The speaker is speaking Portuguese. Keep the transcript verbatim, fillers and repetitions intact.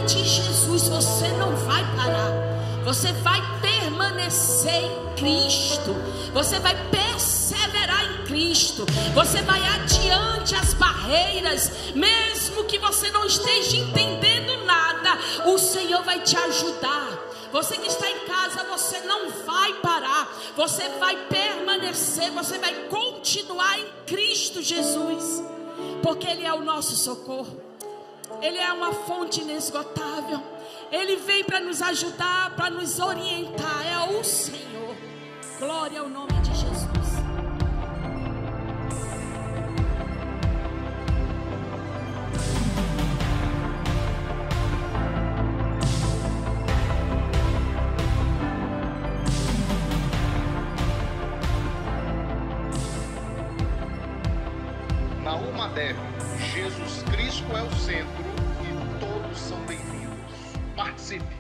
de Jesus, você não vai parar. Você vai permanecer em Cristo. Você vai perseverar em Cristo. Você vai adiante as barreiras. Mesmo que você não esteja entendendo nada, o Senhor vai te ajudar. Você que está em casa, você não vai parar. Você vai permanecer. Você vai continuar em Cristo Jesus. Porque Ele é o nosso socorro. Ele é uma fonte inesgotável. Ele vem para nos ajudar, para nos orientar. É o Senhor. Glória ao nome de Jesus. Naúma deve. Jesus Cristo é o centro e todos são bem-vindos. Participe!